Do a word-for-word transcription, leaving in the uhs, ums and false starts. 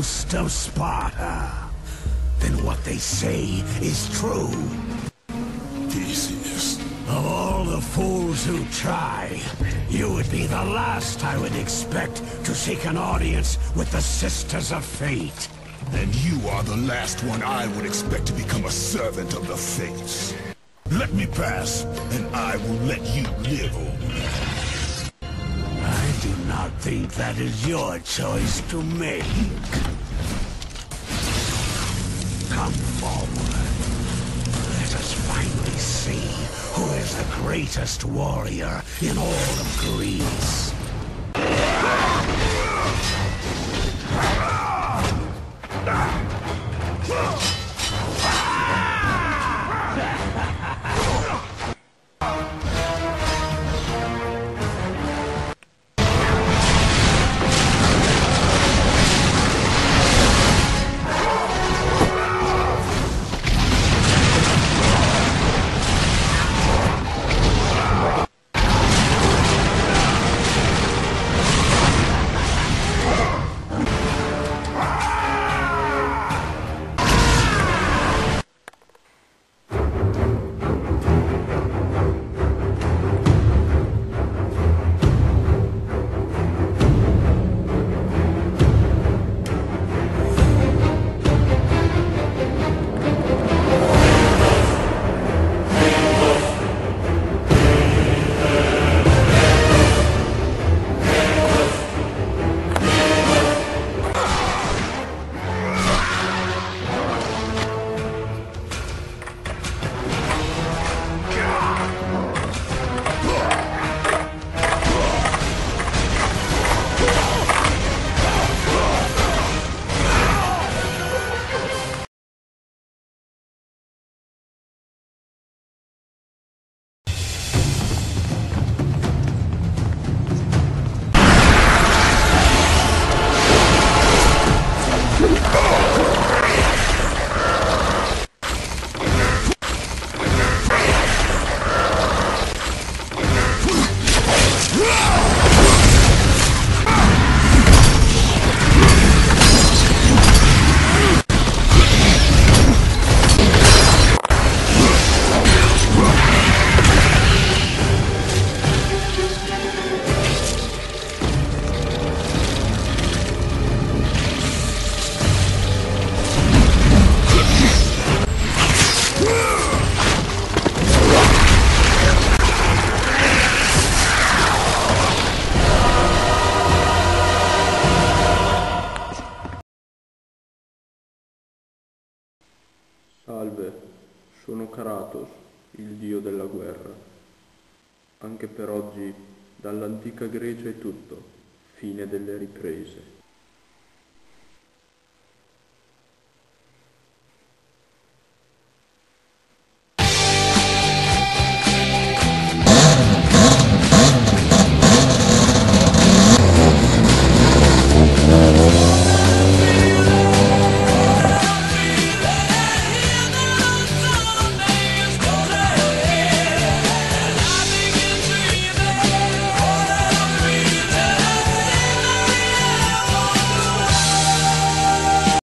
ghost of Sparta. Then what they say is true. Theseus. Of all the fools who try, you would be the last I would expect to seek an audience with the Sisters of Fate. And you are the last one I would expect to become a servant of the Fates. Let me pass, and I will let you live on. I do not think that is your choice to make. Come forward. Let us finally see who is the greatest warrior in all of Greece. Salve, sono Kratos, il dio della guerra. Anche per oggi, dall'antica Grecia è tutto, fine delle riprese.